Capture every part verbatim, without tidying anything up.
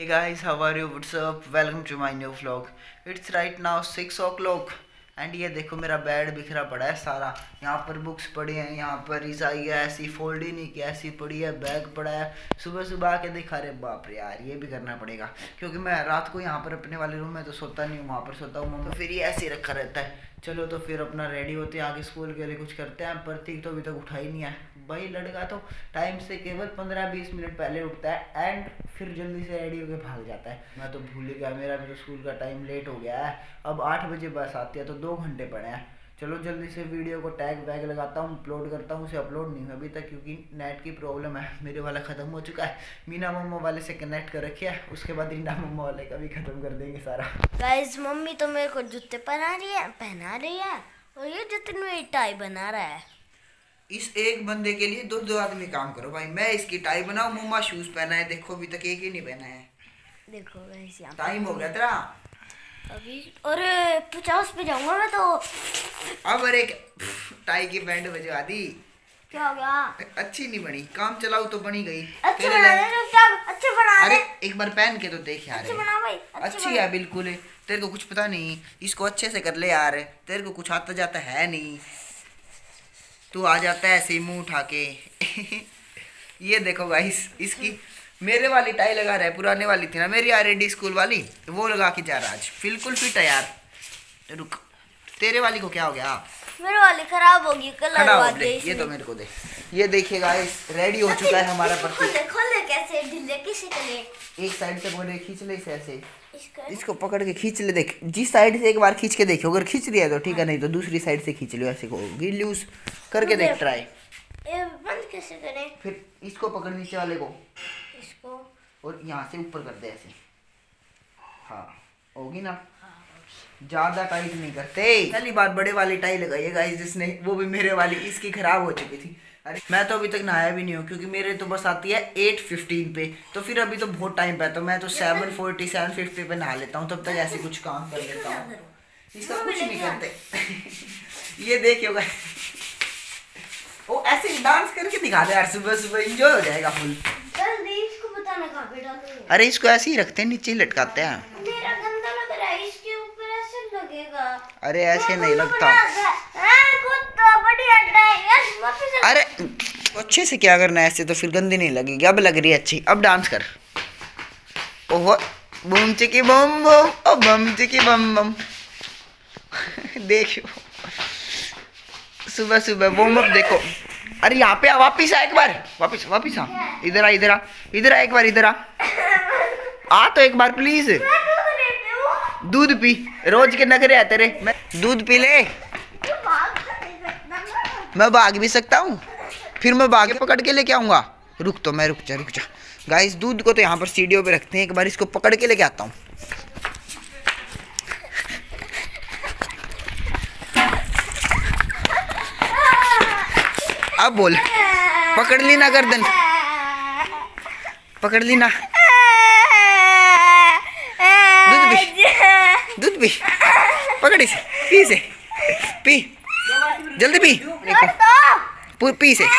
Hey guys, how are you? What's up? Welcome to my new vlog. It's right now six o'clock and ये देखो मेरा bed बिखरा पड़ा है सारा। यहाँ पर बुक्स पड़ी हैं, यहाँ पर रिसाई है ऐसी फोल्ड ही नहीं की ऐसी पड़ी है, बैग पड़ा है। सुबह सुबह आके देखा, अरे बाप रे यार ये भी करना पड़ेगा क्योंकि मैं रात को यहाँ पर अपने वाले रूम में तो सोता नहीं हूँ, वहाँ पर सोता हूँ, तो फिर ये ऐसे ही रखा रहता है। चलो तो फिर अपना रेडी होते हैं, आगे स्कूल के लिए कुछ करते हैं। प्रतीक तो अभी तक उठा ही नहीं है भाई, लड़का तो टाइम से केवल पंद्रह बीस मिनट पहले उठता है एंड फिर जल्दी से रेडी होकर भाग जाता है। मैं तो भूल ही गया, मेरा भी तो स्कूल का टाइम लेट हो गया है। अब आठ बजे बस आती है तो दो घंटे पड़े हैं। चलो जल्दी से वीडियो को टैग वैग लगाता हूँ, अपलोड करता हूँ। उसे अपलोड नहीं हुआ अभी तक क्योंकि नेट की प्रॉब्लम है, मेरे वाला ख़त्म हो चुका है। मीना मम्मा वाले से कनेक्ट कर रखिया है, उसके बाद रीना मम्मा वाले का भी ख़त्म कर देंगे सारा। गाइस मम्मी तो मेरे को जूते पहना रही है पहना रही है और ये जतिन में टाई बना रहा है। इस एक बंदे के लिए दो दो आदमी काम करो भाई। मैं इसकी टाई बनाऊं, मम्मा शूज पहना है, देखो अभी तक एक ही नहीं पहना है। देखो गाइस यहाँ टाइम हो गया तेरा अभी, अरे पचास पे जाऊंगा मैं तो। अब अरे टाई की बैंड बजवा दी, क्या हो गया? अच्छी नहीं बनी, काम चलाऊ तो बनी गई। अच्छी बना रहे हो क्या? अच्छे बना रहे। अरे एक बार पहन के तो देख यार, अच्छे बना भाई, अच्छी है बिल्कुल। तेरे को कुछ पता नहीं, इसको अच्छे से कर ले यार, तेरे को कुछ आता जाता है नहीं, तू आ जाता है ऐसे ही मुंह उठा के। ये देखो गाइस, इसकी मेरे वाली टाई लगा रहा है, पुराने वाली थी ना मेरी आरएडी स्कूल वाली, वो लगा के जा रहा है आज, बिल्कुल फिट है यार। रुक, तेरे वाली को क्या हो गया? मेरे वाली खराब होगी, कलर वाली। ये तो मेरे को दे, ये देखिए गाइस रेडी हो चुका है हमारा प्रतीक। खोल खोल कैसे ढीले किसी के लिए? एक साइड से पकड़ के खींच ले इसे ऐसे, इसको पकड़ के खींच ले। देख जिस साइड से एक बार खींच के देखो, अगर खींच लिया तो ठीक है, नहीं तो दूसरी साइड से खींच लो ऐसे होगी, लूज करके देख ट्राई। ये बंद कैसे करें? फिर इसको पकड़ नीचे वाले को, इसको और यहाँ से ऊपर कर दे ऐसे। हाँ होगी ना, ज्यादा टाइट नहीं करते। पहली बार बड़े वाली टाई लगाई है गाइस जिसने, वो भी मेरे वाली, इसकी खराब हो चुकी थी। अरे मैं तो अभी तक नहाया भी नहीं हूँ क्योंकि मेरे तो बस आती है एट फिफ्टीन पे, तो फिर अभी तो बहुत टाइम पे है, तो मैं तो सेवन फोर्टी सेवन फिफ्टी पे नहा लेता हूँ, तब तक ऐसे कुछ काम कर लेता हूँ। इसका कुछ नहीं करते। ये देखियो गाइस, वो ऐसे डांस करके दिखा दे यार, सुबह सुबह इंजॉय हो जाएगा फुल। जल्दी इसको बताना कहाँ पे डालोगे? अरे इसको ऐसे ही रखते हैं, नीचे ही लटकाते हैं। मेरा गंदा लग रहा है, इसके ऊपर ऐसे लगेगा। अरे ऐसे नहीं लगता। अरे अच्छे से क्या करना है, ऐसे तो फिर गंदी नहीं लगेगी। अब लग रही है अच्छी, अब डांस कर। ओहो बम चिकी बम बम, ओ बम चिकी बम बम। देखो सुबह सुबह वार्म अप देखो। अरे यहाँ पे आ, वापिस आ एक बार, वापिस वापिस आ, इधर आ इधर आ इधर आ एक बार, इधर आ आ तो एक बार प्लीज। दूध पी, रोज के नखरे है तेरे। मैं दूध पी ले, मैं भाग भी सकता हूँ, फिर मैं भाग के पकड़ के लेके आऊंगा। रुक तो मैं, रुक जा रुक जा गाइस, दूध को तो यहाँ पर सीढ़ियों पे रखते हैं, एक बार इसको पकड़ के लेके आता हूँ। अब बोल, पकड़ ली ना गर्दन, पकड़ ली ना। दूध पी, दूध पी, पकड़ इसे, पी इसे, पी जल्दी पी, पी से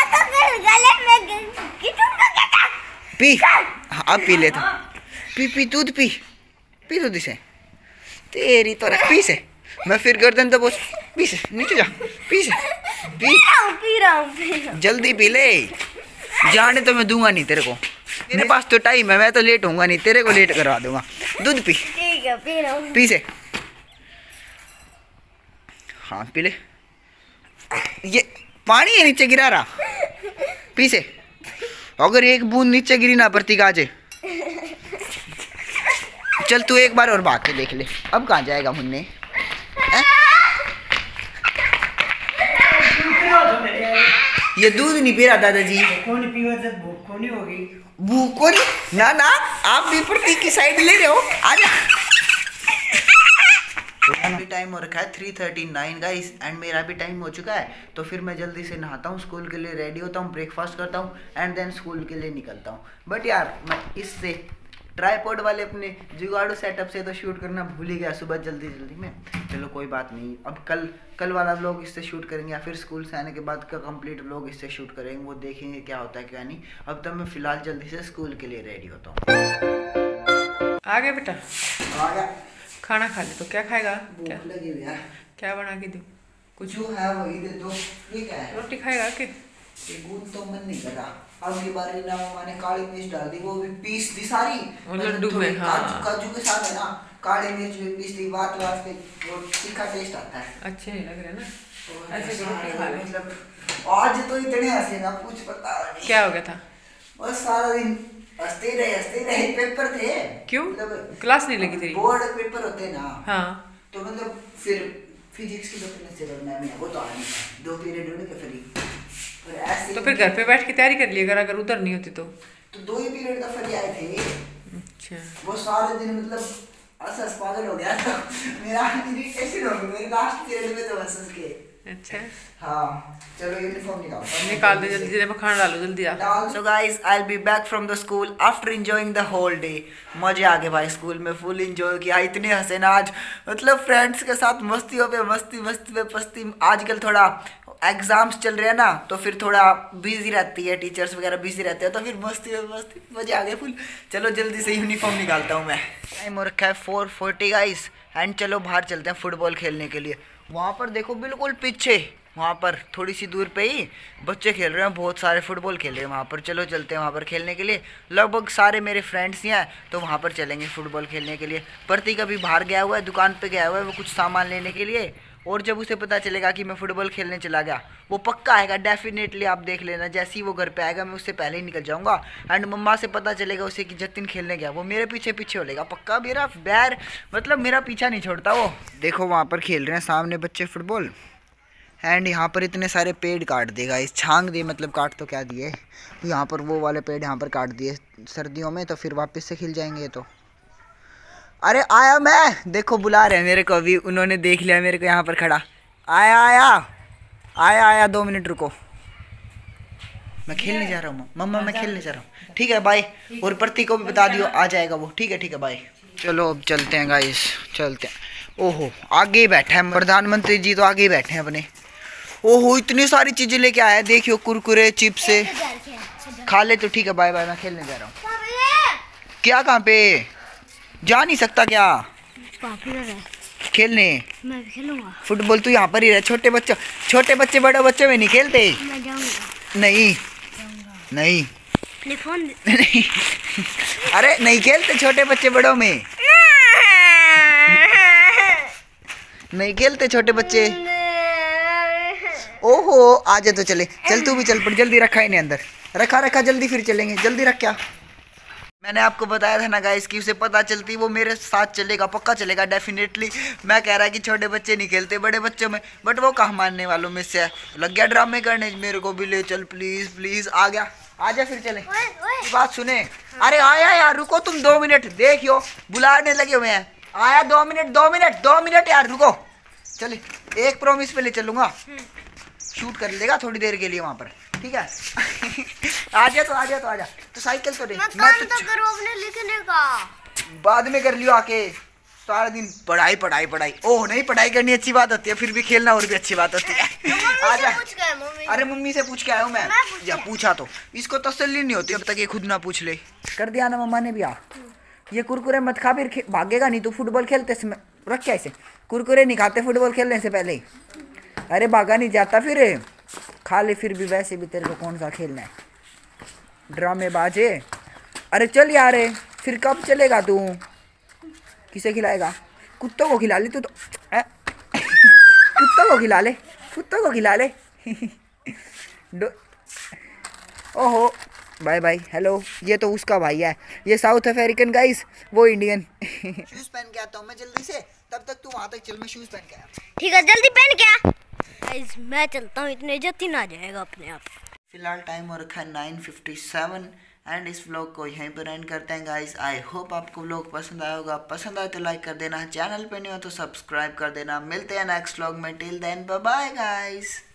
पी। हाँ अब पी ले तो, पी पी दूध पी, पी दूध इसे, तेरी तो पी से। मैं फिर गर्दन तो बोझ, पी से नीचे जा, पी से पी, पी रहा हूँ, पी रहा हूँ। जल्दी पी ले, जाने तो मैं दूंगा नहीं तेरे को, मेरे पास तो टाइम है, मैं तो लेट होऊंगा नहीं, तेरे को लेट करवा दूंगा। दूध पी, ठीक है पी रहा हूँ, पी से। हाँ पी ले, ये पानी है नीचे गिरा रहा, पी से। अगर एक बूंद नीचे गिरी ना प्रतीक आ जाए। चल तू एक बार और भाग के देख ले, अब कहाँ जाएगा मुन्ने। ये दूध नहीं पी रहा दादाजी, भूख को नहीं ना ना, आप भी प्रतीक की साइड ले रहे हो, आजा। अभी टाइम हो रखा है three thirty nine guys and मेरा भी टाइम हो चुका है, तो फिर मैं जल्दी से नहाता हूँ, स्कूल के लिए रेडी होता हूँ, ब्रेकफास्ट करता हूँ एंड देन स्कूल के लिए निकलता हूँ। बट यार मैं इससे ट्राईपॉड वाले अपने जुगाड़ू सेटअप से तो शूट करना भूल ही गया सुबह जल्दी जल्दी में। चलो कोई बात नहीं, अब कल कल वाला व्लॉग इससे शूट करेंगे या फिर स्कूल से आने के बाद का कंप्लीट व्लॉग इससे शूट करेंगे, वो देखेंगे क्या होता है क्या नहीं। अब तक मैं फ़िलहाल जल्दी से स्कूल के लिए रेडी होता हूँ। आ गया बेटा? आ गया। खाना खा ले तो क्या खाएगा? क्या भूख लगी हुई है। क्या बना के दूं? कुछ जो है वही दे दो। ये क्या है? रोटी खाएगा कि? ये गूंद तो मन नहीं कर रहा। अगली बार ना मैंने काली मिर्च डाल दी, वो भी पीस दी सारी। वो लड्डू में, हाँ। काजू काजू के साथ है ना, काली मिर्च भी पीस दी। बात बात पे वो तीखा टेस्ट आता है। अच्छे नहीं लग रहे ना ऐसे तो रोटी खा ले। मतलब आज तो इतने हंसे ना कुछ पता नहीं क्या हो गया था? बस सारा दिन हंसते रहे हंसते रहे। पेपर थे। क्यों? मतलब क्लास नहीं लगी तेरी? बोर्ड पेपर होते ना। हाँ तो मतलब फिर फिजिक्स की डॉक्टर से करना है, वो तो आ नहीं था। दो पीरियड होने के फ्री। और ऐसे तो फिर घर पे बैठ के तैयारी कर लिया अगर अगर उधर नहीं होती तो। तो दो ही पीरियड का फ्री आए थे। अच्छा। वो सारे दिन मतलब हंस पागल हो गया था। मेरा इरिटेशन हो गया मेरे लास्ट पीरियड में तो हंस हंस के। अच्छा हाँ चलो यूनिफॉर्म निकालो। निकाल दे जल्दी जल्दी, खाना डालो जल्दी आ। So guys, I'll be back from the school after enjoying the whole day. मजे आ गए भाई, स्कूल में फुल इंजॉय किया। इतने हंसे ना आज, मतलब फ्रेंड्स के साथ मस्तियों पे मस्ती मस्ती पे मस्ती। आजकल थोड़ा एग्जाम्स चल रहे हैं ना, तो फिर थोड़ा बिजी रहती है, टीचर्स वगैरह बिजी रहते हैं, तो फिर मस्ती में मस्ती मजे आ गए फुल। चलो जल्दी से यूनिफॉर्म निकालता हूँ मैं। टाइम हो रखा है फोर फोर्टी गाइस, एंड चलो बाहर चलते हैं फुटबॉल खेलने के लिए। वहाँ पर देखो बिल्कुल पीछे, वहाँ पर थोड़ी सी दूर पे ही बच्चे खेल रहे हैं, बहुत सारे फुटबॉल खेल रहे हैं वहाँ पर। चलो चलते हैं वहाँ पर खेलने के लिए। लगभग सारे मेरे फ्रेंड्स ही हैं, तो वहाँ पर चलेंगे फुटबॉल खेलने के लिए। प्रतीक अभी बाहर गया हुआ है, दुकान पे गया हुआ है वो कुछ सामान लेने के लिए। और जब उसे पता चलेगा कि मैं फुटबॉल खेलने चला गया, वो पक्का आएगा डेफिनेटली, आप देख लेना। जैसे ही वो घर पे आएगा मैं उससे पहले ही निकल जाऊंगा। एंड मम्मा से पता चलेगा उसे कि जतिन खेलने गया, वो मेरे पीछे पीछे हो लेगा पक्का। मेरा बैर मतलब मेरा पीछा नहीं छोड़ता वो। देखो वहाँ पर खेल रहे हैं सामने बच्चे फुटबॉल। एंड यहाँ पर इतने सारे पेड़ काट देगा इस छांग दे, मतलब काट तो क्या दिए, यहाँ पर वो वाले पेड़ यहाँ पर काट दिए सर्दियों में, तो फिर वापस से खिल जाएंगे। तो अरे आया मैं, देखो बुला रहे हैं मेरे को अभी, उन्होंने देख लिया मेरे को यहाँ पर खड़ा। आया आया आया आया दो मिनट रुको, मैं खेलने जा रहा हूँ मम्मा, मैं खेलने जा रहा हूँ। ठीक है बाय। और प्रतीक को भी बता दियो, आ जाएगा वो। ठीक है ठीक है बाय। चलो अब चलते हैं गाइस, चलते हैं। ओहो आगे ही बैठा है प्रधानमंत्री जी, तो आगे ही बैठे हैं अपने। ओहो इतनी सारी चीजें लेके आया है, देखियो कुरकुरे चिप्स से खा ले। तो ठीक है बाय बाय, मैं खेलने जा रहा हूँ। क्या कहाँ पे? जा नहीं सकता क्या खेलने? मैं खेलूंगा फुटबॉल तू यहाँ पर ही रह। छोटे बच्चों छोटे बच्चे बड़े बच्चों में नहीं खेलते। मैं जाऊंगा। नहीं नहीं नहीं अरे नहीं खेलते छोटे बच्चे बड़ों में, नहीं खेलते छोटे बच्चे। ओहो आजा तो चले, चल तू भी चल पड़। जल्दी रखा इन्हें अंदर, रखा रखा जल्दी, फिर चलेंगे। जल्दी रख। क्या मैंने आपको बताया था ना गाइस कि उसे पता चलती वो मेरे साथ चलेगा, पक्का चलेगा डेफिनेटली। मैं कह रहा कि छोटे बच्चे नहीं खेलते बड़े बच्चों में, बट वो कहाँ मानने वालों में से है। लग गया ड्रामे करने, मेरे को भी ले चल प्लीज प्लीज। आ गया, आजा फिर चले। बात सुने, अरे आया यार रुको तुम दो मिनट, देखियो बुलाने लगे हुए हैं। आया दो मिनट दो मिनट दो मिनट यार रुको। चले एक प्रॉमिस पे ले चलूंगा, शूट कर लेगा थोड़ी देर के लिए वहाँ पर, ठीक है। आजा तो आजा तो आजा तो साइकिल तो दे। मैं काम तो करूँ अपने लिखने का, बाद में कर लियो आके। सारा दिन पढ़ाई पढ़ाई पढ़ाई। ओह नहीं, पढ़ाई करनी अच्छी बात होती है, फिर भी खेलना और भी अच्छी बात होती है। आजा। अरे मम्मी से पूछ के आया हूँ मैं, या पूछा तो इसको तसल्ली नहीं होती अब तक ये खुद ना पूछ ले। कर दिया ना मम्मा ने भी। आ ये कुरकुरे मत खा, फिर भागेगा नहीं। तो फुटबॉल खेलते समय रख क्या ऐसे कुरकुरे नहीं खाते फुटबॉल खेलने से पहले। अरे भागा नहीं जाता फिर, खा ले फिर भी। वैसे भी तेरे को कौन सा खेलना है, ड्रामे बाजे। अरे चल यार, फिर कब चलेगा तू? किसे खिलाएगा? कुत्तों को खिला ले तू तो। कुत्तों को खिला ले, कुत्तों को खिला ले। ओहो बाय बाय। हेलो, ये तो उसका भाई है, ये साउथ अफ्रीकन गाइस, वो इंडियन। शूज पहन के आता हूँ मैं जल्दी से, तब तक तू वहाँ तक चल, मैं शूज पहन के आया। ठीक है जल्दी पहन के आ। गाइस मैं चलता हूँ, इतने जतिन आ जाएगा अपने आप। फिलहाल टाइम हो रखा है नाइन फिफ्टी सेवन, एंड इस व्लॉग को यहीं पर एंड करते हैं गाइस। आई होप आपको व्लॉग पसंद आया होगा। पसंद आए तो लाइक कर देना, चैनल पे नहीं हो तो सब्सक्राइब कर देना। मिलते हैं नेक्स्ट व्लॉग में, till then bye bye guys.